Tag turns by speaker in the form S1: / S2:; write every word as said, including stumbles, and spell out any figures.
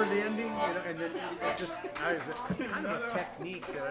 S1: the ending, you know, and then it just, I was, it's kind of a technique that